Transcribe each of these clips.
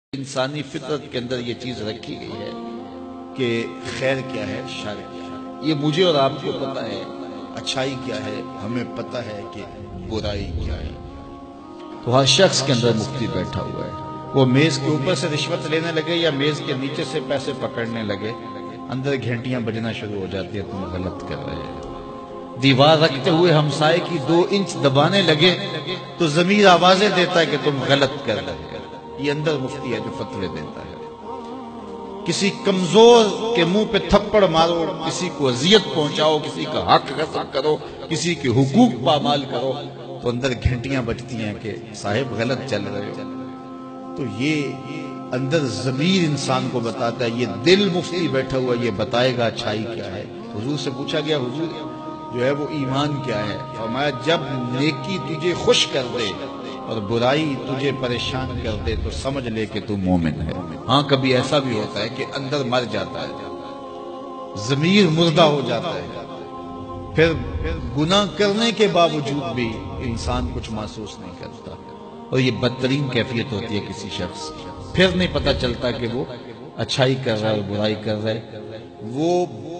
انسانی فطرت کے اندر یہ چیز رکھی گئی ہے کہ خیر کیا ہے، شر کیا ہے۔ یہ مجھے اور آپ کو پتہ ہے اچھائی کیا ہے، ہمیں پتہ ہے کہ برائی کیا ہے۔ تو ہر شخص کے اندر مفتی بیٹھا ہوا ہے، وہ میز کے اوپر سے رشوت لینے لگے یا میز کے نیچے سے پیسے پکڑنے لگے، اندر گھنٹیاں بجنا شروع ہو جاتی ہے، تم غلط کر رہے ہیں۔ دیوار رکھتے ہوئے ہمسائے کی 2 انچ دبانے لگے تو ضمیر آوازیں دیتا ہے کہ تم غلط کر رہے ہیں۔ یہ اندر مفتی ہے جو فتوے دیتا ہے۔ کسی کمزور کے منہ پہ تھپڑ مارو، کسی کو اذیت پہنچاؤ، کسی کا حق غصب کرو، کسی کے حقوق پامال کرو تو اندر گھنٹیاں بجتی ہیں کہ صاحب غلط چل رہے ہو۔ تو یہ اندر ضمیر انسان کو بتاتا ہے، یہ دل مفتی بیٹھا ہوا یہ بتائے گا اچھائی کیا ہے۔ حضور سے پوچھا گیا حضور جو ہے وہ ایمان کیا ہے؟ فرمایا جب نیکی تجھے خوش کر دے اور برائی تجھے پریشان کر دے تو سمجھ لے کہ تو مومن ہے۔ ہاں کبھی ایسا بھی ہوتا ہے کہ اندر مر جاتا ہے، ضمیر مردہ ہو جاتا ہے، پھر گناہ کرنے کے باوجود بھی انسان کچھ محسوس نہیں کرتا، اور یہ بدترین کیفیت ہوتی ہے کسی شخص کی۔ پھر نہیں پتہ چلتا کہ وہ اچھائی کر رہا ہے اور برائی کر رہا ہے۔ وہ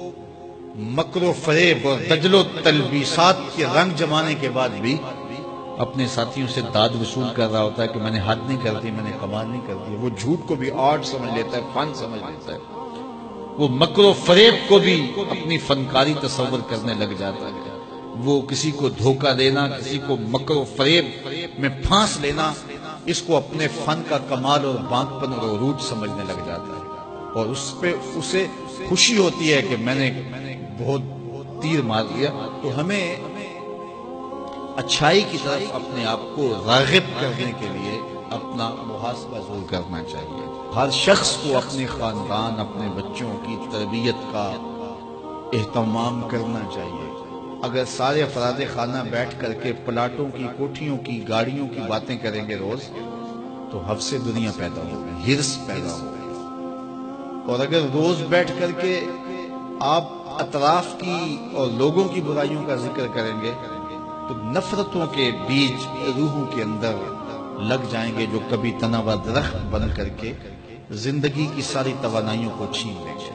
مکر و فریب اور دجل و تلبیسات کے رنگ جمانے کے بعد بھی اپنے ساتھیوں سے داد وصول کر رہا ہوتا ہے کہ میں نے حد نہیں کر دی، میں نے کمال نہیں کر دی۔ وہ جھوٹ کو بھی آرٹ سمجھ لیتا ہے، فن سمجھ لیتا ہے، وہ مکر و فریب کو بھی اپنی فنکاری تصور کرنے لگ جاتا ہے۔ وہ کسی کو دھوکہ دینا، کسی کو مکر و فریب میں پھانس لینا، اس کو اپنے فن کا کمال اور بانکپن اور عروج سمجھنے لگ جاتا ہے، اور اس پہ اسے خوشی ہوتی ہے کہ میں نے بہت تیر مار دیا۔ تو ہمیں اچھائی کی طرف اپنے آپ کو راغب کرنے کے لیے اپنا محاسبہ ضرور کرنا چاہیے۔ ہر شخص کو اپنے خاندان، اپنے بچوں کی تربیت کا اہتمام کرنا چاہیے۔ اگر سارے افراد خانہ بیٹھ کر کے پلاٹوں کی، کوٹھیوں کی، گاڑیوں کی باتیں کریں گے روز تو حفظ دنیا پیدا ہوگی، ہرس پیدا ہوگی۔ اور اگر روز بیٹھ کر کے آپ اطراف کی اور لوگوں کی برائیوں کا ذکر کریں گے تو نفرتوں کے بیج روحوں کے اندر لگ جائیں گے، جو کبھی تناوا درخت بن کر کے زندگی کی ساری توانائیوں کو چھین لیں گے۔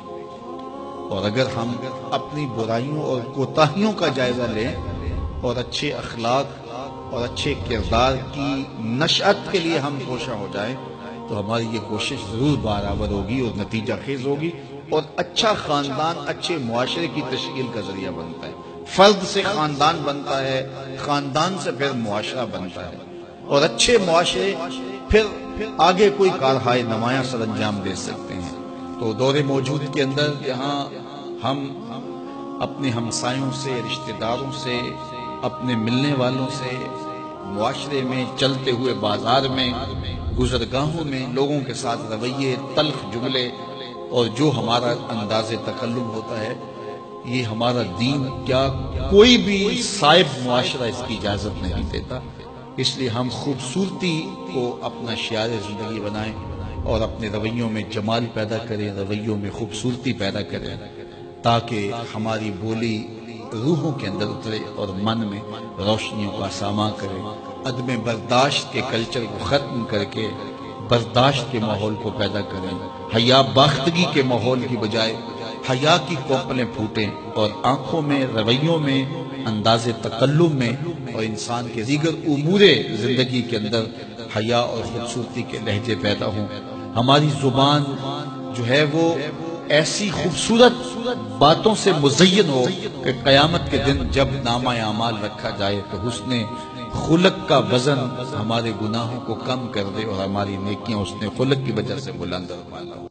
اور اگر ہم اپنی برائیوں اور کوتاہیوں کا جائزہ لیں اور اچھے اخلاق اور اچھے کردار کی نشأت کے لیے ہم کوشاں ہو جائیں تو ہماری یہ کوشش ضرور برآمد ہوگی اور نتیجہ خیز ہوگی، اور اچھا خاندان اچھے معاشرے کی تشکیل کا ذریعہ بنتا ہے۔ فرد سے خاندان بنتا ہے، خاندان سے پھر معاشرہ بنتا ہے، اور اچھے معاشرے پھر آگے کوئی کارہائے نمایاں سر انجام دے سکتے ہیں۔ تو دور موجود کے اندر یہاں ہم اپنے ہمسایوں سے، رشتہ داروں سے، اپنے ملنے والوں سے، معاشرے میں، چلتے ہوئے بازار میں، گزرگاہوں میں لوگوں کے ساتھ رویے، تلخ جملے اور جو ہمارا انداز تکلم ہوتا ہے، یہ ہمارا دین کیا کوئی بھی صائب معاشرہ اس کی اجازت نہیں دیتا۔ اس لیے ہم خوبصورتی کو اپنا شعار زندگی بنائیں اور اپنے رویوں میں جمال پیدا کریں، رویوں میں خوبصورتی پیدا کریں، تاکہ ہماری بولی روحوں کے اندر اترے اور من میں روشنیوں کا ساماں کرے۔ عدم برداشت کے کلچر کو ختم کر کے برداشت کے ماحول کو پیدا کریں، حیا باختگی کے ماحول کی بجائے حیا کی کوپلیں پھوٹیں، اور آنکھوں میں، رویوں میں، انداز تکلم میں اور انسان کے دیگر امور زندگی کے اندر حیا اور خوبصورتی کے لہجے پیدا ہوں۔ ہماری زبان جو ہے وہ ایسی خوبصورت باتوں سے مزین ہو کہ قیامت کے دن جب نامہ اعمال رکھا جائے تو حسن خلق کا وزن ہمارے گناہوں کو کم کر دے اور ہماری نیکیاں حسن خلق کی وجہ سے بلند ہو۔